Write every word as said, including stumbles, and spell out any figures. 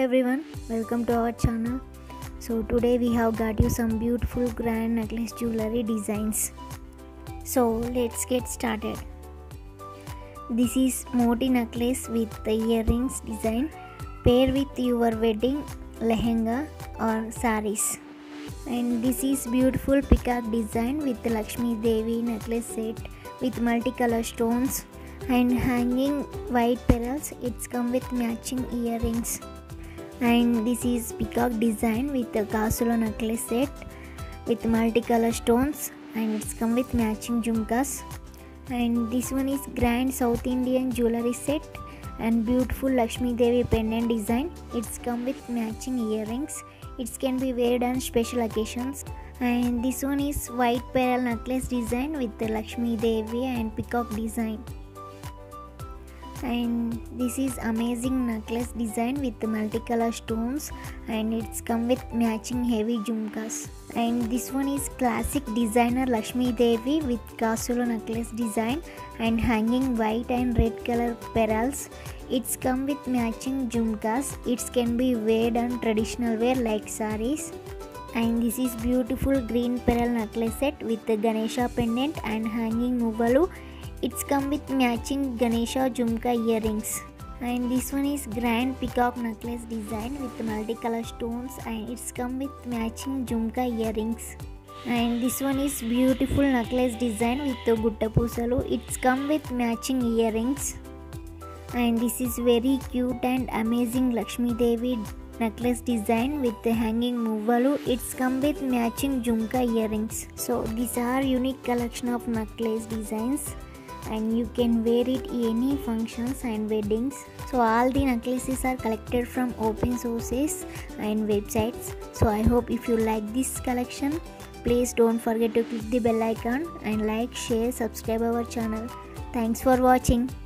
everyone, welcome to our channel. So today we have got you some beautiful grand necklace jewelry designs. So let's get started. This is moti necklace with the earrings design. Pair with your wedding lehenga or saris. And this is beautiful peacock design with the Lakshmi Devi necklace set with multicolor stones and hanging white pearls. It's come with matching earrings. And this is peacock design with the Kasula necklace set with multicolor stones and it's come with matching jhumkas. And this one is grand South Indian jewelry set and beautiful Lakshmi Devi pendant design. It's come with matching earrings. It can be wear on special occasions. And this one is white pearl necklace design with the Lakshmi Devi and peacock design. And this is amazing necklace design with the multicolor stones and it's come with matching heavy jhumkas. And this one is classic designer Lakshmi Devi with Kasula necklace design and hanging white and red color pearls. It's come with matching jhumkas. It can be wear on traditional wear like saris. And this is beautiful green pearl necklace set with the Ganesha pendant and hanging muvalu. It's come with matching Ganesha jhumka earrings. And this one is grand peacock necklace design with multicolor stones and it's come with matching jhumka earrings. And this one is beautiful necklace design with the Gutta Pusalu. It's come with matching earrings. And this is very cute and amazing Lakshmi Devi necklace design with the hanging muvalu. It's come with matching jhumka earrings. So these are unique collection of necklace designs and you can wear it any functions and weddings. So all the necklaces are collected from open sources and websites. So I hope if you like this collection, please don't forget to click the bell icon and like, share, subscribe our channel. Thanks for watching.